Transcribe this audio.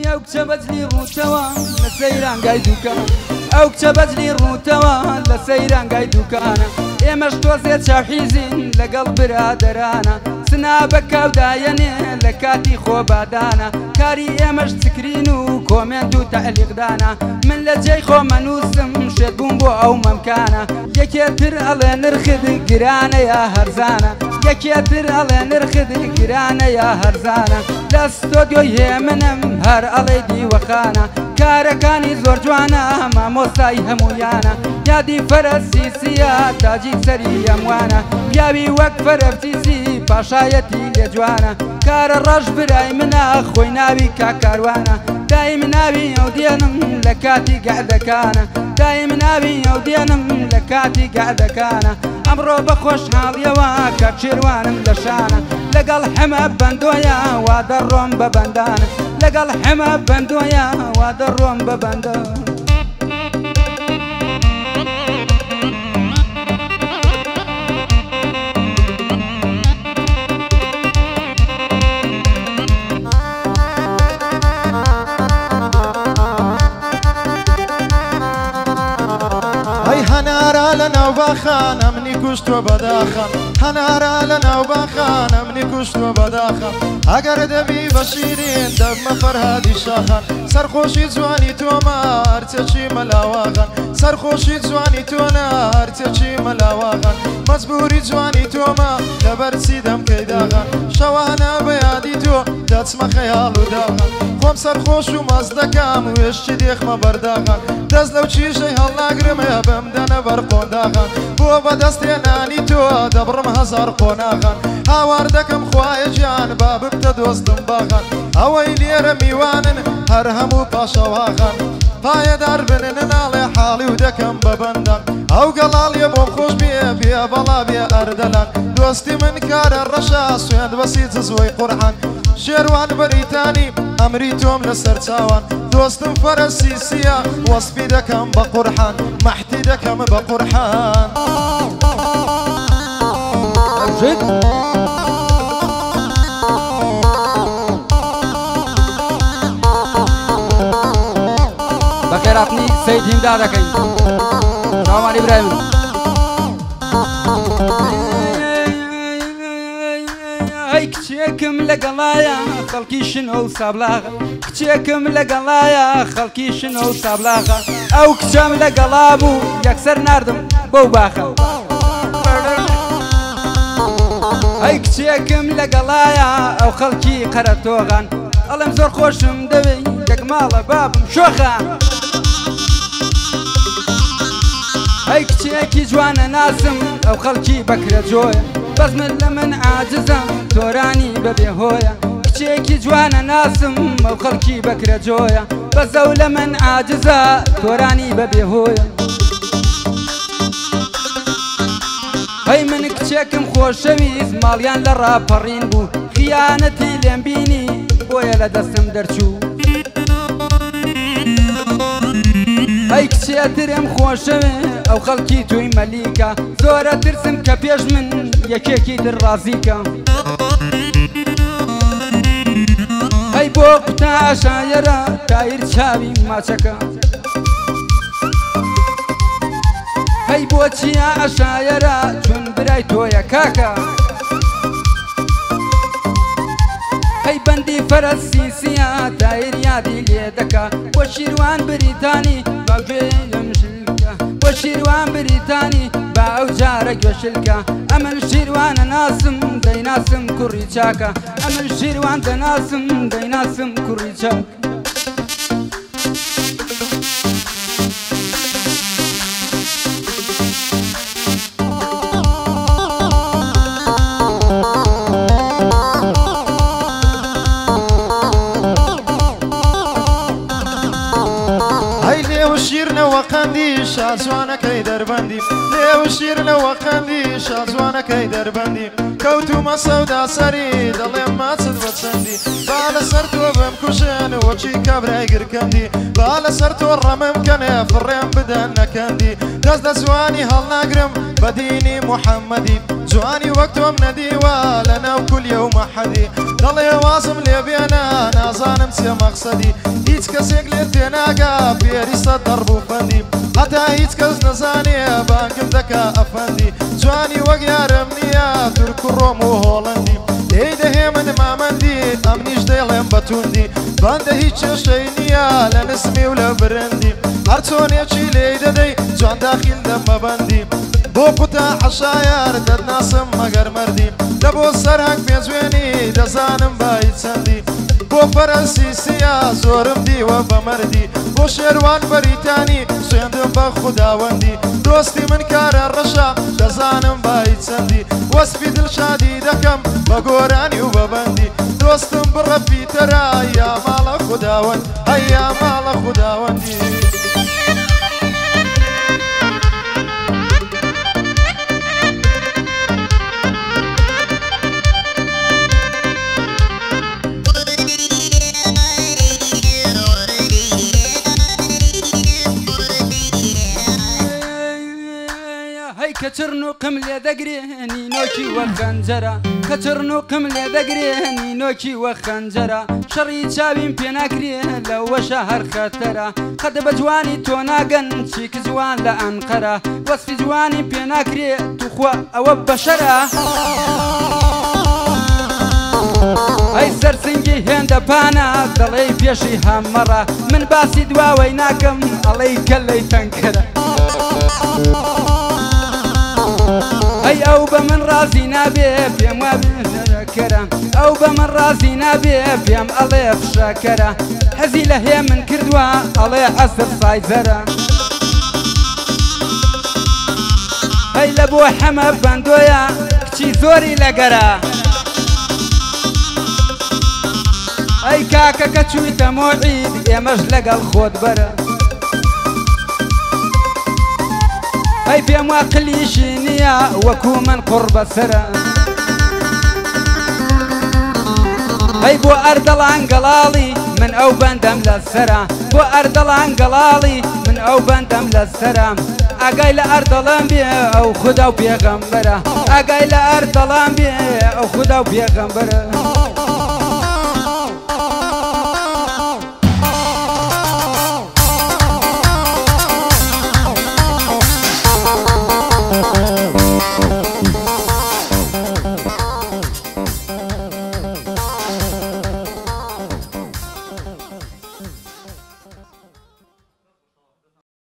ئەو کچە بەجلی ڕووتەوە لە سەیرانگای دووکان ئەو کچە بەجلی ڕووتەوە لە سەیرانگای دووکانە ئێمەش تۆزێ چاوحیزین لەگەڵ برادەرانە سنابە کاودایەنێ لە کاتی خۆبادانە کاری ئێمەش چکرین و کۆمنت و تەعلیقدانە من لە جێی خۆمە نووسم شێت بووم بۆ ئەو مەمکانە یەکێتر ئەڵێ نرخت گرانە یا هەرزانە یەکێتر ئەڵێ نرخت گرانە یا هەرزانە لە ستۆدیۆی هێمنم هەر ئەڵێ دیوەخانە کارەکانی زۆر جوانە مامۆستای هەموویانە یادی فەرەسیسیە تاجی سەری ئەموانە پیاوی وەک فەرەبتیسی پاشایەتی لێ جوانە کارە ڕەش برای منە خۆی ناوی کاکاروانە دایم ناوی ئەو دێنم لە کاتی گەعدەکانە دایم ناوی ئەو دێنم لە کاتی گەعدەکانە ئەمڕۆ بە خۆشحاڵیەوە کە چێروانم لە شانە لەگەڵ هەمە بەندۆیە وا دەڕۆم بە بەندانە لەگەڵ هەمە بەندۆیە وا دەڕۆم بە بەندان هەنارا لە ناوباخان ئەمنی کوشتووە بەداخان هەنارا لە ناوباخان ئەمنی کوشتووە بەداخان ئەگەر دەبی بە شیرین دەبمە فەرهادی شاخان سەرخۆشی جوانی تۆمە هەرچێکی مەلاواغان سەرخۆشی جوانی تۆنە هەرچێکی مەلاواغان مەجبوری جوانی تۆمە لەبەرچی دەمکەی داغان شەوانە بە یادی تۆ دەچمە خەیاڵ و داغان خۆم سەرخۆش و مەز دەکەم و وێشتی دێخمە بەرداغان دەست لەو چیژەی هەڵناگرمە بەم دەنە بەر قۆنداغان بۆ بەدەستێنانی تۆ دەبڕم هەزار قۆناغان هاوار دەکەم خوایە گیان با ببتە دۆستم باغان ئەوەی لێرە میوانن هەر هەموو پاشەواغان پایەدار بنن ناڵێ حاڵی و دەکەم بە بەندان ئەو گەڵاڵیە بۆم خۆش بێ بێ بەڵا بێ ئەردەلان دۆستی من کارە ڕەشە سوێند بەسی جزوەی قورحان شێروان بەریتانی ئەمری تۆم لەسەر چاوان دۆستم فەرەسیسیە وەسفی دەکەم بە قورحان مەحتی دەکەم بە قورحان بەخێراتنی سەید هیمدا دەکەین ڕاوان ئیبراهیم ئەی کچێکم لەگەڵایە خەڵکی شنە و سابلاغە کچێکم لەگەڵایە خەڵکی شنە و سابلاغە ئەو کچەم لەگەڵا بوو یەکسەر ناردم بەو باخە ئەی کچێکم لەگەڵایە ئەو خەڵکی قەرەتۆغان ئەڵێم زۆر خۆشم دەوێ یەک ماڵە بابم شۆخە ئەی کچێکی جوانە ناسم ئەو خەڵکی بەکرە جۆیە بەس من لە من عاجزم تۆرانی بەبێ هۆیە کچێکی جوانە ناسم ئەو خەڵکی بەکرە جۆیە بەس ئەو لە من عاجزە تۆرانی بەبێ هۆیە ئەی من کچێکم خۆشەویست ماڵیان لە ڕاپەڕین بوو خیانەتی لێم بینی بۆیە لە دەستم دەرچوو ئەی کچێترم خۆشەوێ ئەو خەڵکی توی مەلیکە زۆرە ترسم کە پێش من یەکێکی در ڕازیکە ئەی بۆ قوتە عەشایەرە تایر چاوی ماچەکە ئەی بۆچیە عەشایەرە چون برای تۆیە کاکە ئەی بەندی فەرەسیسیە تایر یادی لێ دەکا بۆ شیروان بریتانی باگوێ لەم شلکە بۆ شیروان بریتانی با ئەو جارە گوێشلکە ئەمن شیروانە ناسم دەیناسم کوڕی چاکە ئەمن شیروان دەناسم دەیناسم کوڕی چاک شیرنەوە قەندی شازوانەکەی دەربەندی لێو شیرنەوە قەندی شازوانەکەی دەربەندی کەوتومە سەودا سەری دەڵێم ماچت بە چەندی با لەسەر تۆ بم کوژێن وەکی کابرای گرکەندی با لەسەر تۆ ڕەمم کەنێ فڕێم بدەن نەکەندی دەست دە جوانی هەڵناگرم بە دینی محەممەدی جوانی وەک تۆم نەدیوە لەناو کولیە و مەحەدی دەڵێ وازم لێ بێنە نازانم من چیە مەقسەدی هیچ کەسێک لێ تێناگا پێریسە دەڕب و فەندی هەتا هیچ کەس نەزانێ بانگم دەکا ئەفەندی جوانی وەک یارم نییە تورک و ڕۆم و هۆڵەندی لێی دەهێ من مامەندی ئەمنیش دەیڵێم بەتوندی بەندە هیچ چێشەی نییە لە نسمی و لە برندی هەر چۆنێکی لێی دەدەی جوان داخیل دەمەبەندی بۆ قوتە عەشایار دەتناسم مەگەر مەردی لە بۆ سەرهەنگ پێنجوێنی دەزانم بای چەندی بۆ فەرەنسیسیە زۆرم دیوە بە مەردی بۆ شێروان بەریتانی سوێندم بە خوداوەندی دۆستی من کارە ڕەشە دەزانم بای چەندی وەسفی دڵشادی دەکەم بە گۆرانی و بەبەندی دۆستم بڕە پیتەرە یا ماڵە خوداوەند هەیە ماڵە خوداوەندی كترنو قمل دقريني نوكي وخنجرة كترنو قمل دقريني نوكي وخنجرة شري تشابين بيناكري لو شهر خطرة قد بجواني توناقن شيك جوان لأنقرة وصف جواني بيناكري تخوى أو بشرة هاي سرسنجي هند بانا دلي بيشي همرة من باسي دوا ويناكم عليك اللي تنكره هاي أو بمن رازي نابي بيم وابشكرة أو بمن رازي نابي بيم الله بشكرة حزي لهي من كردوا الله عصر صايزرة هاي لبو حما باندويا كتي زوري لقرا هاي كاكا كتشوي تموعيد يا مجلق الخود برا هاي في مواقلي شينيا وكو من قرب سرا هاي بو أرض العنقلالي من أو بندم للسرا بو أرض العنقلالي من أو بندم للسرا أقاي لأرض الأنبياء أو خدا وبيغمبرة أقاي لأرض الأنبياء أو خدا وبيغمبرة